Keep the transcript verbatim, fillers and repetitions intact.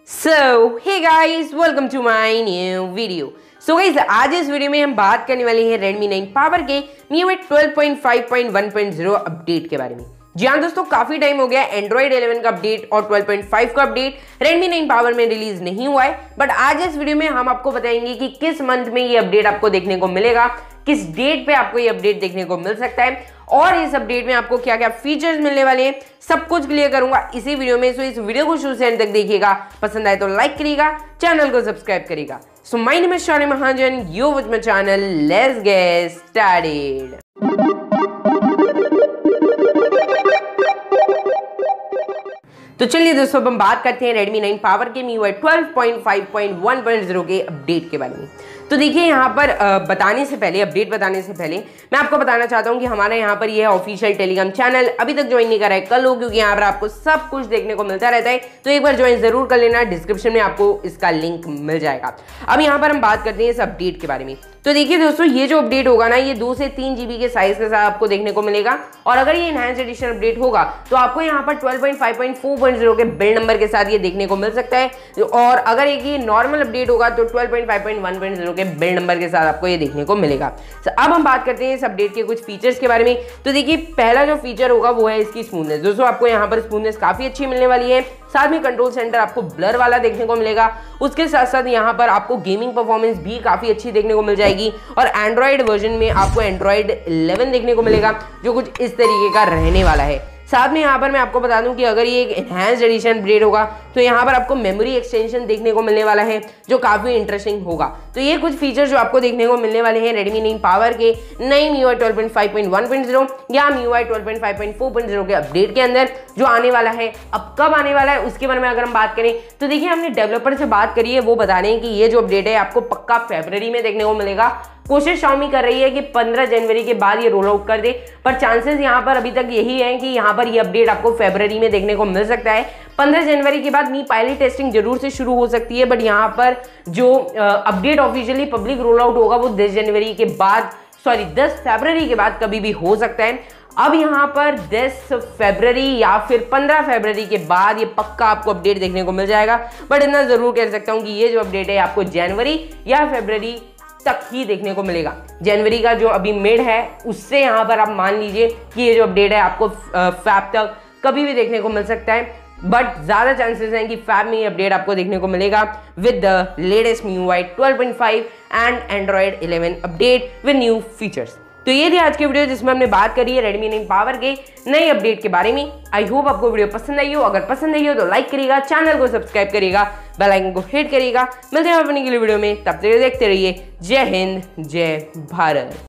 So, hey guys, welcome to my new video. So guys, आज इस video में हम बात करने वाले हैं Redmi नाइन Power के M I U I twelve point five point one point zero update के बारे में। जी हाँ दोस्तों, काफी टाइम हो गया एंड्रॉइड इलेवन का अपडेट और ट्वेल्व पॉइंट फाइव का अपडेट Redmi नाइन Power में रिलीज नहीं हुआ है, बट आज इस वीडियो में हम आपको बताएंगे कि किस मंथ में ये अपडेट आपको देखने को मिलेगा, किस डेट पे आपको ये अपडेट देखने को मिल सकता है और इस अपडेट में आपको क्या क्या फीचर्स मिलने वाले हैं, सब कुछ क्लियर करूंगा इसी वीडियो में। सो इस वीडियो को शुरू से एंड तक देखिएगा, पसंद आए तो लाइक करिएगा, चैनल को सब्सक्राइब करिएगा। So my name is Shaurya Mahajan, you with my channel, let's get started. तो चलिए दोस्तों, अब हम बात करते हैं Redmi नाइन Power के M I U I twelve point five point one point zero के अपडेट के बारे में। तो देखिए, यहाँ पर बताने से पहले, अपडेट बताने से पहले मैं आपको बताना चाहता हूँ कि हमारा यहाँ पर ये ऑफिशियल टेलीग्राम चैनल अभी तक ज्वाइन नहीं करा है, कर लो, क्योंकि यहाँ पर आपको सब कुछ देखने को मिलता रहता है। तो एक बार ज्वाइन जरूर कर लेना, डिस्क्रिप्शन में आपको इसका लिंक मिल जाएगा। अब यहाँ पर हम बात करते हैं इस अपडेट के बारे में। तो देखिए दोस्तों, ये जो अपडेट होगा ना, ये दो से तीन जीबी के साइज के साथ आपको देखने को मिलेगा और अगर ये इनहैंस एडिशन अपडेट होगा तो आपको यहाँ पर twelve point five point four point zero के बिल्ड नंबर के साथ ये देखने को मिल सकता है और अगर एक ये नॉर्मल अपडेट होगा तो twelve point five point one point zero के बिल्ड नंबर के साथ आपको ये देखने को मिलेगा। तो अब हम बात करते हैं इस अपडेट के कुछ फीचर्स के बारे में। तो देखिए, पहला जो फीचर होगा वो है इसकी स्मूथनेस। दोस्तों, आपको यहाँ पर स्मूथनेस काफी अच्छी मिलने वाली है, साथ में कंट्रोल सेंटर आपको ब्लर वाला देखने को मिलेगा। उसके साथ साथ यहाँ पर आपको गेमिंग परफॉर्मेंस भी काफी अच्छी देखने को मिल जाएगी और एंड्रॉइड वर्जन में आपको एंड्रॉइड इलेवन देखने को मिलेगा, जो कुछ इस तरीके का रहने वाला है। साथ में यहाँ पर मैं आपको बता दूं कि अगर ये एक एनहांस्ड एडिशन अपडेट होगा तो यहाँ पर आपको मेमोरी एक्सटेंशन देखने को मिलने वाला है, जो काफी इंटरेस्टिंग होगा। तो ये कुछ फीचर्स जो आपको देखने को मिलने वाले हैं Redmi नाइन Power के नए M I U I twelve point five point one point zero या M I U I twelve point five point four point zero के अपडेट के अंदर जो आने वाला है। अब कब आने वाला है उसके बारे में अगर हम बात करें तो देखिए, हमने डेवलपर से बात करी है, वो बता रहे हैं कि ये जो अपडेट है आपको पक्का फरवरी में देखने को मिलेगा। कोशिश Xiaomi कर रही है कि पंद्रह जनवरी के बाद ये रोल आउट कर दे, पर चांसेस यहाँ पर अभी तक यही है कि यहाँ पर ये अपडेट आपको फरवरी में देखने को मिल सकता है। पंद्रह जनवरी के बाद मी पायलट टेस्टिंग जरूर से शुरू हो सकती है, बट यहाँ पर जो update officially public roll out होगा वो दस जनवरी के बाद सॉरी दस फरवरी के बाद कभी भी हो सकता है। अब यहाँ पर दस फरवरी या फिर पंद्रह फरवरी के बाद ये पक्का आपको अपडेट देखने को मिल जाएगा, बट इतना जरूर कह सकता हूँ कि ये जो अपडेट है आपको जनवरी या फरवरी तक ही देखने को मिलेगा। जनवरी का जो अभी मिड है उससे यहाँ पर आप मान लीजिए कि ये जो अपडेट है आपको फैब तक कभी भी देखने को मिल सकता है, बट ज्यादा चांसेस हैं कि फैब में ये अपडेट आपको देखने को मिलेगा with the latest M I U I twelve point five and Android eleven update with new features. तो ये थी आज की वीडियो जिसमें हमने बात करी है Redmi नाइन Power के नए अपडेट के बारे में। आई होप आपको वीडियो पसंद आई हो, अगर पसंद आई हो तो लाइक करिएगा, चैनल को सब्सक्राइब करिएगा, बेल आइकन को हिट करिएगा। मिलते हैं अपनी अगली वीडियो में, तब तक देखते रहिए। जय हिंद, जय भारत।